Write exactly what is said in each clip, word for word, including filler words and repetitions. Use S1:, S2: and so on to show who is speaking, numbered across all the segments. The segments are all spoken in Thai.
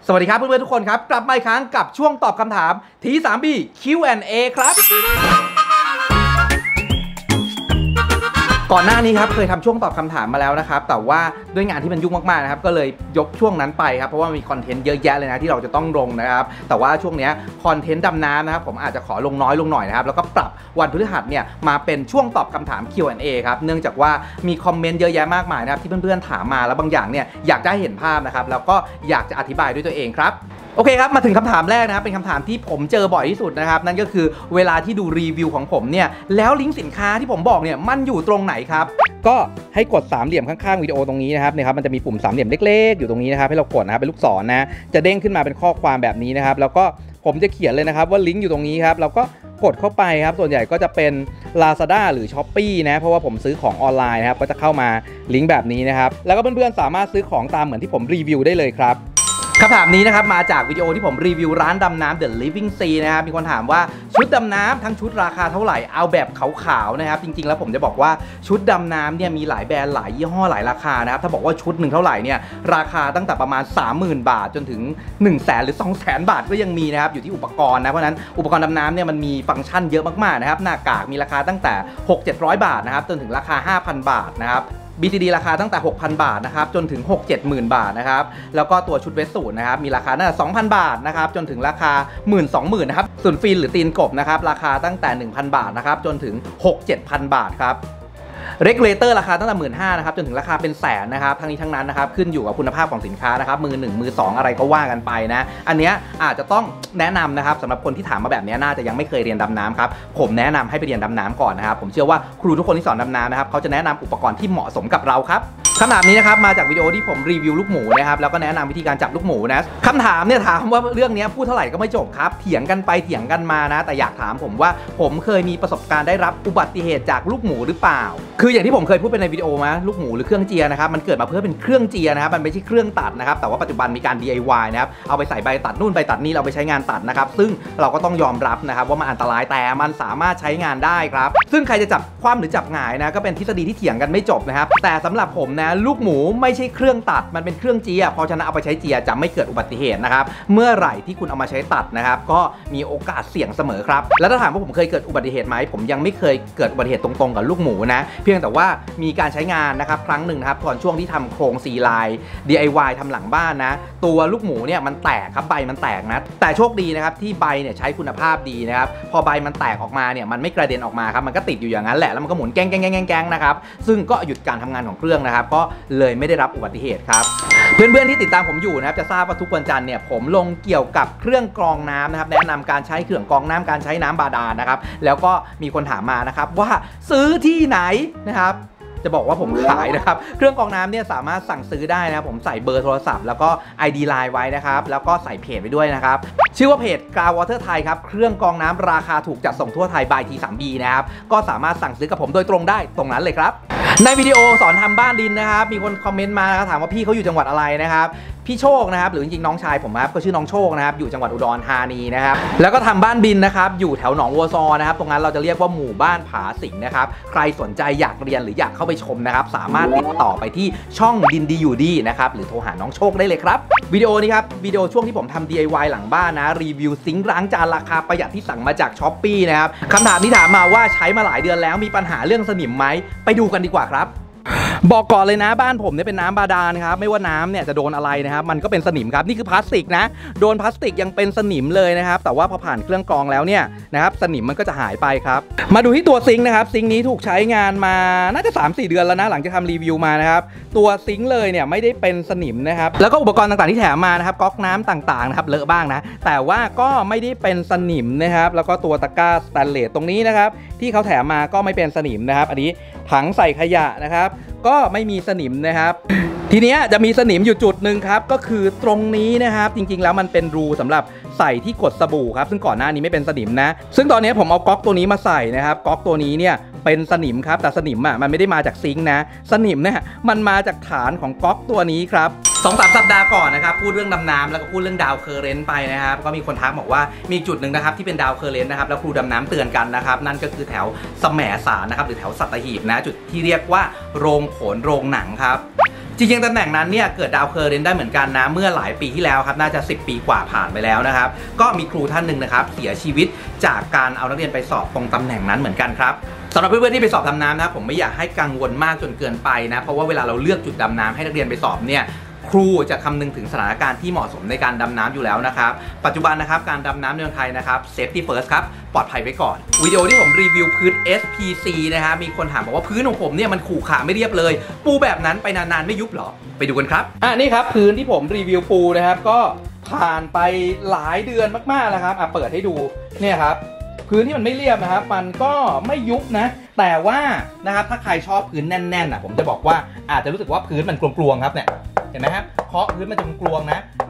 S1: สวัสดีครับเพื่อนๆทุกคนครับกลับมาอีกครั้งกับช่วงตอบคำถาม ที ทรี บี คิว แอนด์ เอ ครับก่อนหน้านี้ครับเคยทำช่วงตอบคำถามมาแล้วนะครับแต่ว่าด้วยงานที่มันยุ่งมากๆนะครับก็เลยยกช่วงนั้นไปครับเพราะว่ามีคอนเทนต์เยอะแยะเลยนะที่เราจะต้องลงนะครับแต่ว่าช่วงนี้คอนเทนต์ดำน้ำนะครับผมอาจจะขอลงน้อยลงหน่อยนะครับแล้วก็ปรับวันพฤหัสเนี่ยมาเป็นช่วงตอบคำถาม คิว แอนด์ เอ ครับเนื่องจากว่ามีคอมเมนต์เยอะแยะมากมายนะครับที่เพื่อนๆถามมาแล้วบางอย่างเนี่ยอยากได้เห็นภาพนะครับแล้วก็อยากจะอธิบายด้วยตัวเองครับโอเคครับมาถึงคำถามแรกนะครับเป็นคำถามที่ผมเจอบ่อยที่สุดนะครับนั่นก็คือเวลาที่ดูรีวิวของผมเนี่ยแล้วลิงก์สินค้าที่ผมบอกเนี่ยมันอยู่ตรงไหนครับก็ให้กดสามเหลี่ยมข้างๆวิดีโอตรงนี้นะครับเนี่ยครับมันจะมีปุ่มสามเหลี่ยมเล็กๆอยู่ตรงนี้นะครับให้เรากดนะครับเป็นลูกศรนะจะเด้งขึ้นมาเป็นข้อความแบบนี้นะครับแล้วก็ผมจะเขียนเลยนะครับว่าลิงก์อยู่ตรงนี้ครับเราก็กดเข้าไปครับส่วนใหญ่ก็จะเป็น Lazada หรือ Shopee นะเพราะว่าผมซื้อของออนไลน์นะครับก็จะเข้ามาลิงก์แบบนี้นะครับแล้วก็เพื่อนๆสามารถซื้อของตามเหมือนที่ผมรีวิวได้เลยครับคำถามนี้นะครับมาจากวิดีโอที่ผมรีวิวร้านดำน้ำ The Living Sea นะครับมีคนถามว่าชุดดำน้ำทั้งชุดราคาเท่าไหร่เอาแบบขาวๆนะครับจริงๆแล้วผมจะบอกว่าชุดดำน้ำเนี่ยมีหลายแบรนด์หลายยี่ห้อหลายราคานะครับถ้าบอกว่าชุดหนึ่งเท่าไหร่เนี่ยราคาตั้งแต่ประมาณ สามหมื่น บาทจนถึง หนึ่งแสน หรือ สองแสน บาทก็ยังมีนะครับอยู่ที่อุปกรณ์นะเพราะนั้นอุปกรณ์ดำน้ำเนี่ยมันมีฟังก์ชันเยอะมากๆนะครับหน้ากากมีราคาตั้งแต่ หกถึงเจ็ดร้อย บาทนะครับจนถึงราคา ห้าพัน บาทนะครับบี ซี ดี ราคาตั้งแต่ หกพัน บาทนะครับจนถึง หกถึงเจ็ดหมื่น บาทนะครับแล้วก็ตัวชุดเวสสูทนะครับมีราคาตั้งแต่ สองพัน บาทนะครับจนถึงราคา หนึ่งหมื่น สองหมื่น นะครับส่วนฟินหรือตีนกบนะครับราคาตั้งแต่ หนึ่งพัน บาทนะครับจนถึง หกถึงเจ็ดพัน บาทครับเรกูเลเตอร์ราคาตั้งแต่ หนึ่งหมื่นห้าพัน นะครับจนถึงราคาเป็นแสนนะครับทั้งนี้ทั้งนั้นนะครับขึ้นอยู่กับคุณภาพของสินค้านะครับมือหนึ่งมือสองอะไรก็ว่ากันไปนะอันนี้อาจจะต้องแนะนำนะครับสำหรับคนที่ถามมาแบบนี้น่าจะยังไม่เคยเรียนดำน้ำครับผมแนะนำให้ไปเรียนดำน้ำก่อนนะครับผมเชื่อว่าครูทุกคนที่สอนดำน้ำนะครับเขาจะแนะนำอุปกรณ์ที่เหมาะสมกับเราครับคำถามนี้นะครับมาจากวิดีโอที่ผมรีวิวลูกหมูนะครับแล้วก็แนะนำวิธีการจับลูกหมูนะคำถามเนี่ยถามว่าเรื่องนี้พูดเท่าไหร่ก็ไม่จบครับเถียงกันไปเถียงกันมานะแต่อยากถามผมว่าผมเคยมีประสบการณ์ได้รับอุบัติเหตุจากลูกหมูหรือเปล่าคืออย่างที่ผมเคยพูดไปในวิดีโอมาลูกหมูหรือเครื่องเจียนะครับมันเกิดมาเพื่อเป็นเครื่องเจียนะครับมันไม่ใช่เครื่องตัดนะครับแต่ว่าปัจจุบันมีการ ดี ไอ วาย นะครับเอาไปใส่ใบตัดนู่นใบตัดนี่เราไปใช้งานตัดนะครับซึ่งเราก็ต้องยอมรับนะครับว่ามันอันตรายแต่มันสามารถใช้งานได้ครับซึ่งใครจะจับคว่ำหรือจับหงายนะก็เป็นทฤษฎีที่เถียงกันไม่จบนะครับแต่สำหรับผมนะลูกหมูไม่ใช่เครื่องตัดมันเป็นเครื่องเจียเพราะฉะนั้นเอาไปใช้เจียจะไม่เกิดอุบัติเหตุนะครับเมื่อไหร่ที่คุณเอามาใช้ตัดนะครับก็มีโอกาสเสี่ยงเสมอครับแล้วถ้าถามว่าผมเคยเกิดอุบัติเหตุไหมผมยังไม่เคยเกิดอุบัติเหตุตรงๆกับลูกหมูนะเพียงแต่ว่ามีการใช้งานนะครับครั้งหนึ่งนะครับตอนช่วงที่ทำโครงซีไลน์ ดี ไอ วาย ทำหลังบ้านนะตัวลูกหมูเนี่ยมันแตกครับใบมันแตกนะแต่โชคดีนะครับที่ใบเนี่ยใช้คุณภาพดีนะครับพอใบมันแตกออกมาเนี่ยมันไม่กระเด็นออกมาครับมันก็ติดอยู่อย่างนั้นแหละแล้วมันก็หมุนแกล้งแกล้งแกล้งแกล้งนะครับซึ่งก็หยุดการทำงานของเครื่องนะครับก็เลยไม่ได้รับอุบัติเหตุครับเพื่อนๆที่ติดตามผมอยู่นะครับจะทราบว่าทุกวันจันทร์เนี่ยผมลงเกี่ยวกับเครื่องกรองน้ำนะครับแนะนำการใช้เครื่องกรองน้ำการใช้น้ำบาดาลนะครับแล้วก็มีคนถามมานะครับว่าซื้อที่ไหนนะครับจะบอกว่าผมขายนะครับเครื่องกรองน้ำเนี่ยสามารถสั่งซื้อได้นะครับผมใส่เบอร์โทรศัพท์แล้วก็ ไอ ดี ไลน์ ไว้นะครับแล้วก็ใส่เพจไปด้วยนะครับชื่อว่าเพจ กราว วอเตอร์ ไทยครับเครื่องกรองน้ำราคาถูกจัดส่งทั่วไทย by ที ทรี บี นะครับก็สามารถสั่งซื้อกับผมโดยตรงได้ตรงนั้นเลยครับในวิดีโอสอนทำบ้านดินนะครับมีคนคอมเมนต์มาถามว่าพี่เขาอยู่จังหวัดอะไรนะครับพี่โชคนะครับหรือจริงๆน้องชายผมครับก็ชื่อน้องโชคนะครับอยู่จังหวัดอุดรธานีนะครับแล้วก็ทำบ้านดินนะครับอยู่แถวหนองวัวซอนะครับตรงนั้นเราจะเรียกว่าหมู่บ้านผาสิงนะครับใครสนใจอยากเรียนหรืออยากเข้าไปชมนะครับสามารถติดต่อไปที่ช่องดินดีอยู่ดีนะครับหรือโทรหาน้องโชคได้เลยครับวิดีโอนี้ครับวิดีโอช่วงที่ผมทำ ดี ไอ วาย หลังบ้านนะรีวิวซิงค์ล้างจานราคาประหยัดที่สั่งมาจาก Shopee นะครับคำถามที่ถามมาว่าใช้มาหลายเดือนแล้วมีปัญหาเรื่องสนิมไหมไปดูกันดีกว่าครับบอกก่อนเลยนะบ้านผมเนี่ยเป็นน้ำบาดาลครับไม่ว่าน้ำเนี่ยจะโดนอะไรนะครับมันก็เป็นสนิมครับนี่คือพลาสติกนะโดนพลาสติกยังเป็นสนิมเลยนะครับแต่ว่าพอผ่านเครื่องกรองแล้วเนี่ยนะครับสนิมมันก็จะหายไปครับมาดูที่ตัวซิงค์นะครับซิงค์นี้ถูกใช้งานมาน่าจะ สามสี่ เดือนแล้วนะหลังจากทำรีวิวมานะครับตัวซิงค์เลยเนี่ยไม่ได้เป็นสนิมนะครับแล้วก็อุปกรณ์ต่างๆที่แถมมานะครับก๊อกน้ำต่างๆนะครับเลอะบ้างนะแต่ว่าก็ไม่ได้เป็นสนิมนะครับแล้วก็ตัวตะกร้าสแตนเลสตรงนี้นะครับที่เขาแถมมาก็ไม่เป็นสนิมนะครับอันนี้ถังใส่ขยะนะครับก็ไม่มีสนิมนะครับทีนี้จะมีสนิมอยู่จุดหนึ่งครับก็คือตรงนี้นะครับจริงๆแล้วมันเป็นรูสำหรับใส่ที่กดสบู่ครับซึ่งก่อนหน้านี้ไม่เป็นสนิมนะซึ่งตอนนี้ผมเอาก๊อกตัวนี้มาใส่นะครับก๊อกตัวนี้เนี่ยเป็นสนิมครับแต่สนิมอ่ะมันไม่ได้มาจากซิงค์นะสนิมเนี่ยมันมาจากฐานของก๊อกตัวนี้ครับสองสามสัปดาห์ก่อนนะครับพูดเรื่องดำน้ำแล้วก็พูดเรื่องดาวเคอร์เรนต์ไปนะครับก็มีคนทักบอกว่ามีจุดหนึ่งนะครับที่เป็นดาวเคอร์เรนต์นะครับแล้วครูดำน้ำเตือนกันนะครับนั่นก็คือแถวแสมสารนะครับหรือแถวสัตหีบนะจุดที่เรียกว่าโรงโขนโรงหนังครับจริงๆตำแหน่งนั้นเนี่ยเกิดดาวเคอร์เรนได้เหมือนกันนะเมื่อหลายปีที่แล้วครับน่าจะสิบปีกว่าผ่านไปแล้วนะครับก็มีครูท่านหนึ่งนะครับเสียชีวิตจากการเอานักเรียนไปสอบตรงตำแหน่งนั้นเหมือนกันครับสำหรับเพื่อนๆที่ไปสอบดำน้ำนะผมไม่อยากให้กังวลมากจนเกินไปนะเพราะว่าเวลาเราเลือกจุดดำน้ำให้นักเรียนไปสอบเนี่ยครูจะคำนึงถึงสถานการณ์ที่เหมาะสมในการดำน้ำอยู่แล้วนะครับปัจจุบันนะครับการดำน้ำในเมืองไทยนะครับ Safety First ครับปลอดภัยไว้ก่อนวิดีโอที่ผมรีวิวพื้น เอส พี ซี นะฮะมีคนถามบอกว่าพื้นของผมเนี่ยมันขรุขระไม่เรียบเลยปูแบบนั้นไปนานๆไม่ยุบหรอไปดูกันครับอ่านี่ครับพื้นที่ผมรีวิวปูนะครับก็ผ่านไปหลายเดือนมากๆแล้วครับอ่ะเปิดให้ดูเนี่ยครับพื้นที่มันไม่เรียบนะครับมันก็ไม่ยุบนะแต่ว่านะครับถ้าใครชอบพื้นแน่นๆอ่ะผมจะบอกว่าอาจจะรู้สึกว่าพื้นมันกลวงๆครับเนี่ยเห็นไหมครับเคาะพื้นมันจะกลวง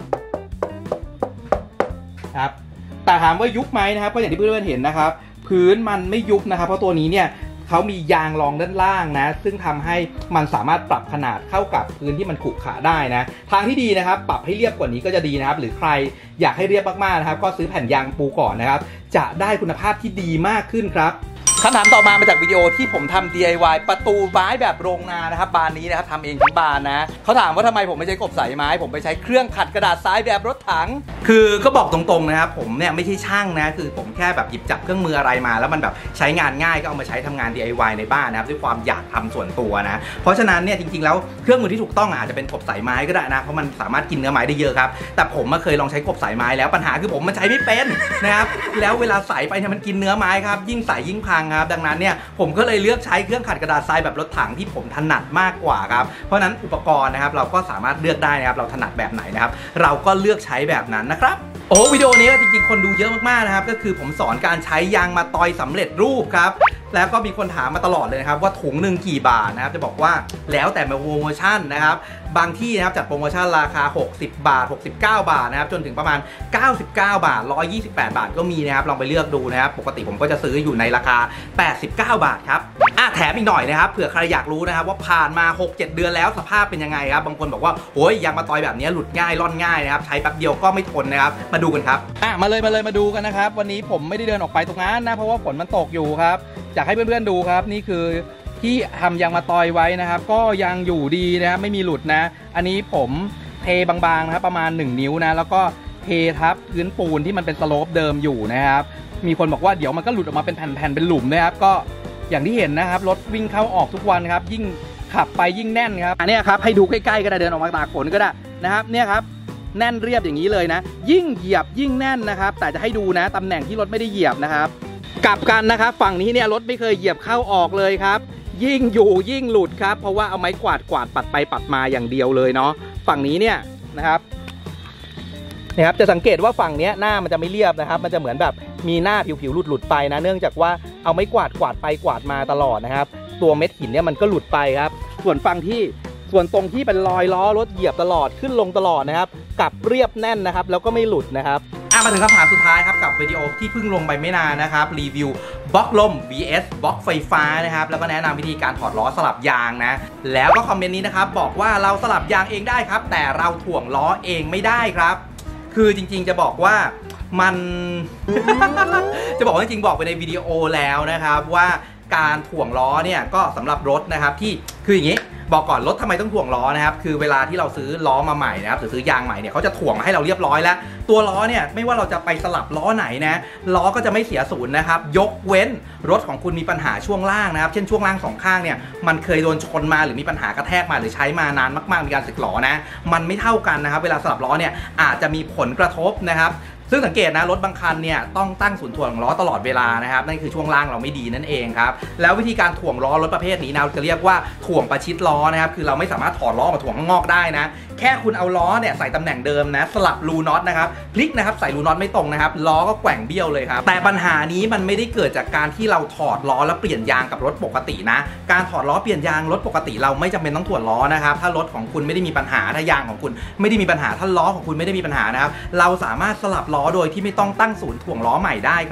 S1: นะครับแต่ถามว่ายุบไหมนะครับก็อย่างที่เพื่อนๆเห็นนะครับพื้นมันไม่ยุบนะครับเพราะตัวนี้เนี่ยเขามียางรองด้านล่างนะซึ่งทำให้มันสามารถปรับขนาดเข้ากับพื้นที่มันขรุขระได้นะทางที่ดีนะครับปรับให้เรียบกว่านี้ก็จะดีนะครับหรือใครอยากให้เรียบมากๆนะครับก็ซื้อแผ่นยางปูก่อนนะครับจะได้คุณภาพที่ดีมากขึ้นครับคำถามต่อมามาจากวิดีโอที่ผมทำ ดี ไอ วาย ประตูไม้แบบโรงนานะครับบานนี้นะครับทำเองทั้งบานนะเขาถามว่าทำไมผมไม่ใช้กบสายไม้ผมไปใช้เครื่องขัดกระดาษทรายแบบรถถังคือก็บอกตรงๆนะครับผมเนี่ยไม่ใช่ช่างนะคือผมแค่แบบหยิบจับเครื่องมืออะไรมาแล้วมันแบบใช้งานง่ายก็เอามาใช้ทำงาน ดี ไอ วาย ในบ้านนะครับด้วยความอยากทำส่วนตัวนะเพราะฉะนั้นเนี่ยจริงๆแล้วเครื่องมือที่ถูกต้องอาจจะเป็นกบสายไม้ก็ได้นะเพราะมันสามารถกินเนื้อไม้ได้เยอะครับแต่ผมมาเคยลองใช้กบสายไม้แล้วปัญหาคือผมมันใช้ไม่เป็นนะครับแล้วเวลาใส่ไปเนี่ยมันกินเนื้อไม้ครับยิ่งใส่ยิ่งพังครับดังนั้นเนี่ยผมก็เลยเลือกใช้เครื่องขัดกระดาษทรายแบบรถถังที่ผมถนัดมากกว่าครับเพราะนั้นอุปกรณ์นะครับเราก็สามารถเลือกได้นะครับเราถนัดแบบไหนนะครับเราก็เลือกใช้แบบนั้นนะครับโอ้วิดีโอนี้จริงๆคนดูเยอะมากๆนะครับก็คือผมสอนการใช้ยางมะตอยสำเร็จรูปครับแล้วก็มีคนถามมาตลอดเลยนะครับว่าถุงหนึ่งกี่บาทนะครับจะบอกว่าแล้วแต่โปรโมชั่นนะครับบางที่นะครับจัดโปรโมชั่นราคาหกสิบบาทหกสิบเก้าบาทนะครับจนถึงประมาณเก้าสิบเก้าบาทหนึ่งร้อยยี่สิบแปดบาทก็มีนะครับลองไปเลือกดูนะครับปกติผมก็จะซื้ออยู่ในราคาแปดสิบเก้าบาทครับอ่ะแถมอีกหน่อยนะครับเผื่อใครอยากรู้นะครับว่าผ่านมา หกเจ็ด เดือนแล้วสภาพเป็นยังไงครับบางคนบอกว่าโอ้ยยางมะตอยแบบนี้หลุดง่ายร่อนง่ายนะครับใช้แป๊บเดียวก็ไม่ทนนะครับมาดูกันครับอ่ะมาเลยมาเลยมาดูกันนะครับวันนี้ผมไม่ได้เดินออกไปตรงนั้นนะเพราะว่าฝนมันตกอยู่ครับอยากให้เพื่อนๆดูครับนี่คือที่ทำยางมะตอยไว้นะครับก็ยังอยู่ดีนะครับไม่มีหลุดนะอันนี้ผมเทบางๆนะครับประมาณหนึ่งนิ้วนะแล้วก็เททับพื้นปูนที่มันเป็นสโลปเดิมอยู่นะครับมีคนบอกว่าเดี๋ยวมันก็หลุดออกมาเป็นแผ่นๆเป็นหลุมนะครับก็อย่างที่เห็นนะครับรถวิ่งเข้าออกทุกวันครับยิ่งขับไปยิ่งแน่นครับอันนี้ครับให้ดูใกล้ๆก็ได้เดินออกมาตากฝนก็ได้นะครับเนี่ยครับแน่นเรียบอย่างนี้เลยนะยิ่งเหยียบยิ่งแน่นนะครับแต่จะให้ดูนะตำแหน่งที่รถไม่ได้เหยียบนะครับกลับกันนะครับฝั่งนี้เนี่ยรถไม่เคยเหยียบเข้าออกเลยครับยิ่งอยู่ยิ่งหลุดครับเพราะว่าเอาไม้กวาดกวาดปัดไปปัดมาอย่างเดียวเลยเนาะฝั่งนี้เนี่ยนะครับนะครับจะสังเกตว่าฝั่งนี้หน้ามันจะไม่เรียบนะครับมันจะเหมือนแบบมีหน้าผิวๆหลุดหลุดไปนะเนื่องจากว่าเอาไม้กวาดกวาดไปกวาดมาตลอดนะครับตัวเม็ดหินเนี่ยมันก็หลุดไปครับส่วนฝั่งที่ส่วนตรงที่เป็นรอยล้อรถเหยียบตลอดขึ้นลงตลอดนะครับกลับเรียบแน่นนะครับแล้วก็ไม่หลุดนะครับมาถึงคำถามสุดท้ายครับกับวิดีโอที่เพิ่งลงไปไม่นานนะครับรีวิวบล็อกลม วี เอส บล็อกไฟฟ้านะครับแล้วก็แนะนำวิธีการถอดล้อสลับยางนะแล้วก็คอมเมนต์นี้นะครับบอกว่าเราสลับยางเองได้ครับแต่เราถ่วงล้อเองไม่ได้ครับคือจริงๆจะบอกว่ามัน จะบอกว่าจริงๆบอกไปในวิดีโอแล้วนะครับว่าการถ่วงล้อเนี่ยก็สำหรับรถนะครับที่คืออย่างนี้บอกก่อนรถทำไมต้องถ่วงล้อนะครับคือเวลาที่เราซื้อล้อมาใหม่นะครับหรือซื้อยางใหม่เนี่ยเขาจะถ่วงมาให้เราเรียบร้อยแล้วตัวล้อเนี่ยไม่ว่าเราจะไปสลับล้อไหนนะล้อก็จะไม่เสียศูนย์นะครับยกเว้นรถของคุณมีปัญหาช่วงล่างนะครับเช่นช่วงล่างสองข้างเนี่ยมันเคยโดนชนมาหรือมีปัญหากระแทกมาหรือใช้มานานมากๆมีการสึกล้อนะมันไม่เท่ากันนะครับเวลาสลับล้อเนี่ยอาจจะมีผลกระทบนะครับซึ่งสังเกตนะรถบางคันเนี่ยต้องตั้งศูนย์ถ่วงล้อตลอดเวลานะครับนั่นคือช่วงล่างเราไม่ดีนั่นเองครับแล้ววิธีการถ่วงล้อรถประเภทนี้นะจะเรียกว่าถ่วงประชิดล้อนะครับคือเราไม่สามารถถอดล้อมาถ่วงข้างนอกได้นะแค่คุณเอาล้อเนี่ยใส่ตำแหน่งเดิมนะสลับรูน็อตนะครับพลิกนะครับใส่รูน็อตไม่ตรงนะครับล้อก็แกว่งเบี้ยวเลยครับแต่ปัญหานี้มันไม่ได้เกิดจากการที่เราถอดล้อแล้วเปลี่ยนยางกับรถปกตินะการถอดล้อเปลี่ยนยางรถปกติเราไม่จำเป็นต้องถ่วงล้อนะครับถ้ารถของคุณไม่ได้มีปัญหาถ้ายางของคุณไม่ได้มีปัญหาถ้าล้อของคุณไม่ได้มีปัญหานะครับเราสามารถสลับล้อโดยที่ไม่ต้องตั้งศูนย์ถ่วงล้อใหม่ได้ครับ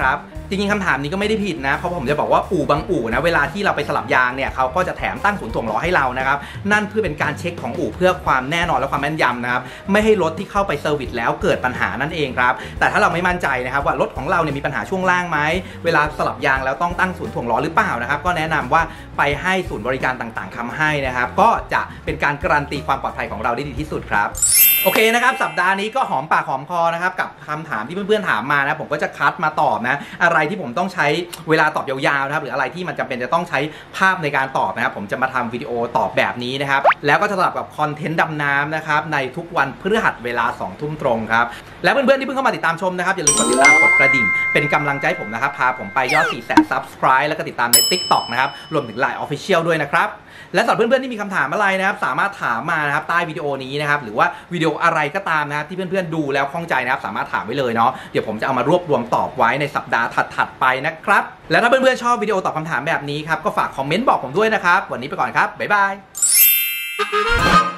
S1: จริงๆคำถามนี้ก็ไม่ได้ผิดนะเพราะผมจะบอกว่าอู่บางอู่นะเวลาที่เราไปสลับยางเนี่ยเขาก็จะแถมตั้งศูนย์ถ่วงล้อให้เรานะครับนั่นเพื่อเป็นการเช็คของอู่เพื่อความแน่นอนและความแม่นยำนะครับไม่ให้รถที่เข้าไปเซอร์วิสแล้วเกิดปัญหานั่นเองครับแต่ถ้าเราไม่มั่นใจนะครับว่ารถของเราเนี่ยมีปัญหาช่วงล่างไหมเวลาสลับยางแล้วต้องตั้งศูนย์ถ่วงล้อหรือเปล่านะครับก็แนะนำว่าไปให้ศูนย์บริการต่างๆทำให้นะครับก็จะเป็นการการันตีความปลอดภัยของเราได้ดีที่สุดครับโอเคนะครับสัปดาห์นี้ก็หอมปากหอมคอนะครับกับคำถามที่เพื่อนๆถามมานะผมก็จะคัดมาตอบนะอะไรที่ผมต้องใช้เวลาตอบยาวๆนะครับหรืออะไรที่มันจำเป็นจะต้องใช้ภาพในการตอบนะครับผมจะมาทำวิดีโอตอบแบบนี้นะครับแล้วก็จะสลับกับคอนเทนต์ดำน้ำนะครับในทุกวันพฤหัสเวลาสองทุ่มตรงครับและเพื่อนๆที่เพิ่งเข้ามาติดตามชมนะครับอย่าลืมกดติดตามกดกระดิ่งเป็นกำลังใจผมนะครับพาผมไปยอด สี่แสน ซับสไครบ์ แล้วก็ติดตามใน ติ๊กต็อก นะครับรวมถึง ไลน์ Official ด้วยนะครับและสำหรับเพื่อนๆที่มีคำถามอะไรนะครับสามารถถามมานะครับใต้วิดีโอนี้นะครับหรือว่าวิดีโออะไรก็ตามนะครับที่เพื่อนๆดูแล้วข้องใจนะครับสามารถถามไว้เลยเนาะเดี๋ยวผมจะเอามารวบรวมตอบไว้ในสัปดาห์ถัดๆไปนะครับและถ้าเพื่อนๆชอบวิดีโอตอบคำถามแบบนี้ครับก็ฝากคอมเมนต์บอกผมด้วยนะครับวันนี้ไปก่อนครับบ๊ายบาย